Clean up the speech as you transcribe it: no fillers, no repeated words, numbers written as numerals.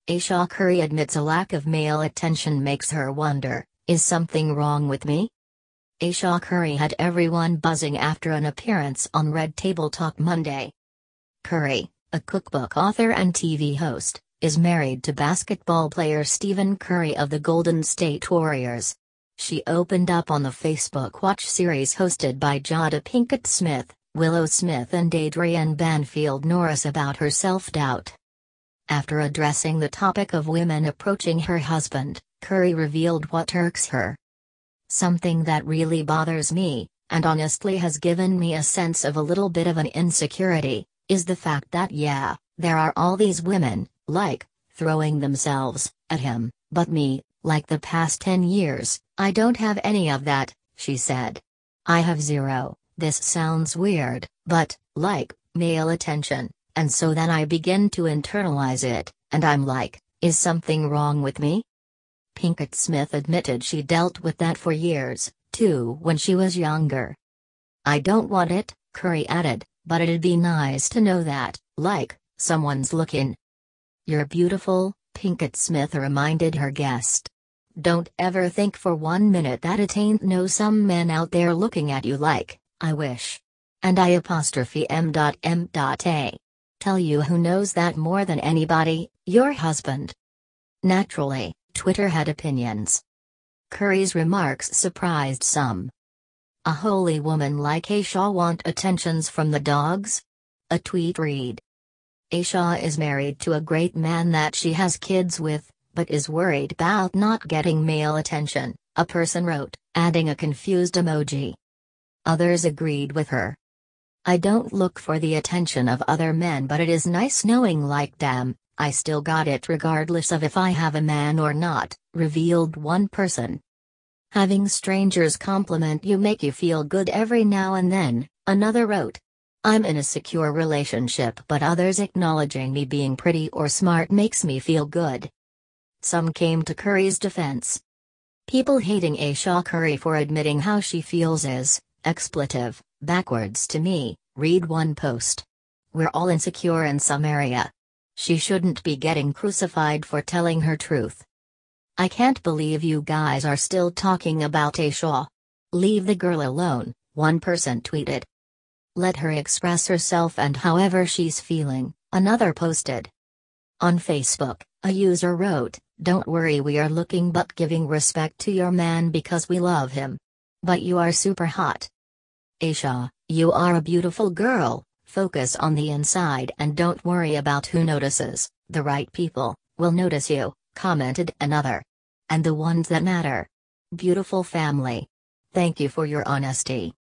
Ayesha Curry admits a lack of male attention makes her wonder, is something wrong with me? Ayesha Curry had everyone buzzing after an appearance on Red Table Talk Monday. Curry, a cookbook author and TV host, is married to basketball player Stephen Curry of the Golden State Warriors. She opened up on the Facebook Watch series hosted by Jada Pinkett Smith, Willow Smith and Adrienne Banfield-Norris about her self-doubt. After addressing the topic of women approaching her husband, Curry revealed what irks her. "Something that really bothers me, and honestly has given me a sense of a little bit of an insecurity, is the fact that there are all these women, throwing themselves at him, but me, like the past 10 years, I don't have any of that," she said. "I have zero, this sounds weird, but, male attention, and so then I begin to internalize it, and I'm like, is something wrong with me?" Pinkett Smith admitted she dealt with that for years, too, when she was younger. "I don't want it," Curry added, "but it'd be nice to know that, someone's looking." "You're beautiful," Pinkett Smith reminded her guest. "Don't ever think for 1 minute that it ain't some men out there looking at you like, I wish. And I''m.a. Tell you who knows that more than anybody, your husband." Naturally, Twitter had opinions. Curry's remarks surprised some. "A holy woman like Ayesha want attentions from the dogs?" A tweet read. "Ayesha is married to a great man that she has kids with, but is worried about not getting male attention," a person wrote, adding a confused emoji. Others agreed with her. "I don't look for the attention of other men, but it is nice knowing damn, I still got it regardless of if I have a man or not," revealed one person. "Having strangers compliment you make you feel good every now and then," another wrote. "I'm in a secure relationship, but others acknowledging me being pretty or smart makes me feel good." Some came to Curry's defense. "People hating Ayesha Curry for admitting how she feels is expletive, backwards to me," read one post. "We're all insecure in some area. She shouldn't be getting crucified for telling her truth. I can't believe you guys are still talking about Ayesha. Leave the girl alone," one person tweeted. "Let her express herself and however she's feeling," another posted. On Facebook, a user wrote, "Don't worry, we are looking but giving respect to your man because we love him. But you are super hot. Ayesha, you are a beautiful girl, focus on the inside and don't worry about who notices, the right people will notice you," commented another. "And the ones that matter. Beautiful family. Thank you for your honesty."